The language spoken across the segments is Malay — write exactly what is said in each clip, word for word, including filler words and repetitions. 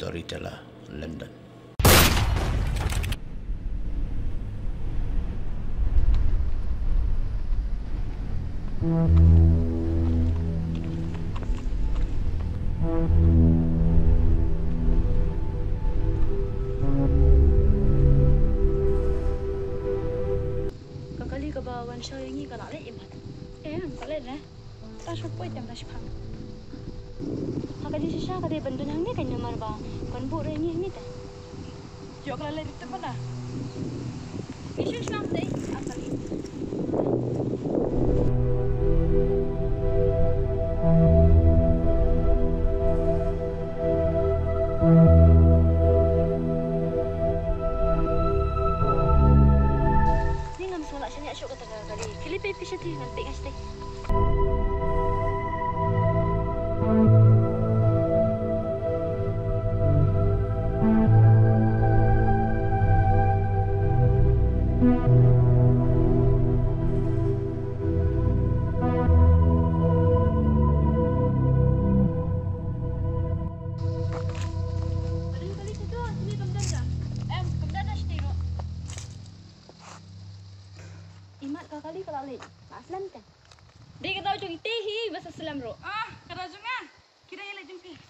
Storyteller, London. Kakali kabawan siya yung ikalala imat. Eh, ang kalit na. Tasyo po item na siya. Kakali siya kada bandun hang ni kanya marba. Kanbo rin niya nita. Jok lalai dito pa na. Isyo siya ang day. Akali. Kilipay pisya tayo, nagtigas tayo. Imat kakali kalali. Aslan kan. Di ka daw yung itihi, basta salam ro. Ah, karajo nga. Kira yung lajong pi.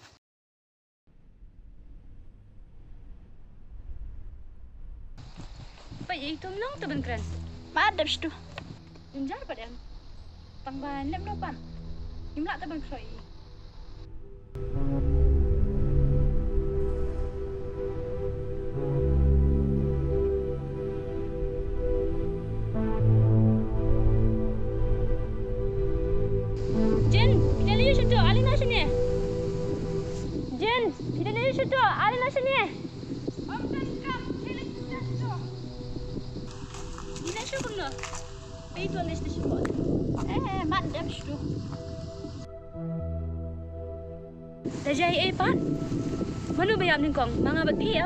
Pa itu lang taban kran. Maadap siya to. Injar pa din. Pangbahan lem no pan. Imla taban kroy. Situ, ada nasi ni. Om tangkap, sila situ. Ini siapa kena? Itu anda situ. Eh, madam situ. Dah jadi eh pan. Mana bayam ni kong? Manga bat P M.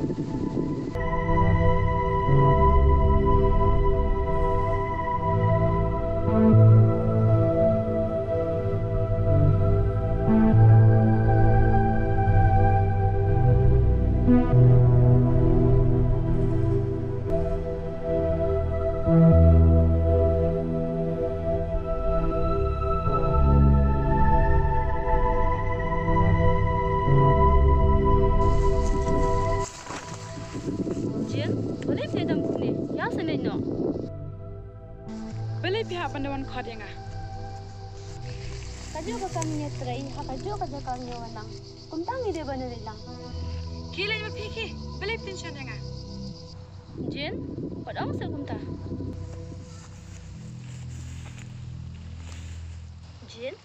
Boleh saya dalam ni? Ya senang no. Boleh pihak pandawan kau dia ngah. Kajo ka kami try, hakajo kajo kami wanang. Kuntang ide bana nilang. Kila yung piki, boleh pension dia ngah. Jin, padang sa kumta. Jin.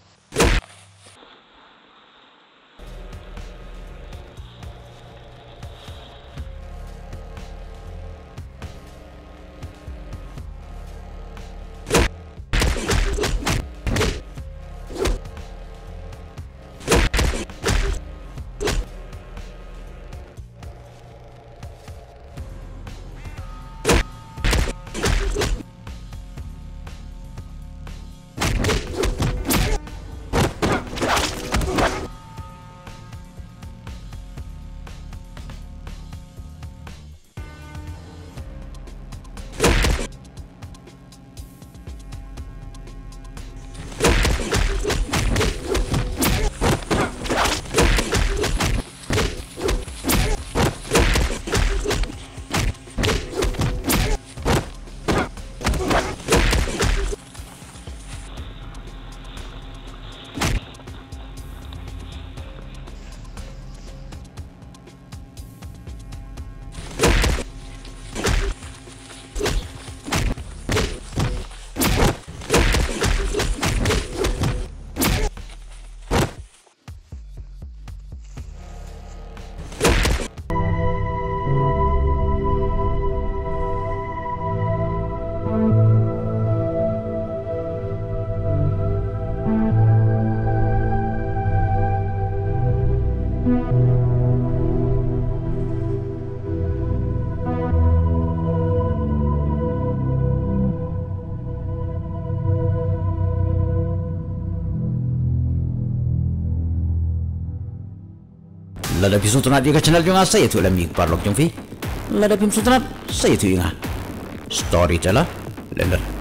Lada Pim Suntunat juga channel juga saya tu lami parlok jong fi. Lada Pim Suntunat saya tu ingat. Storyteller, lender.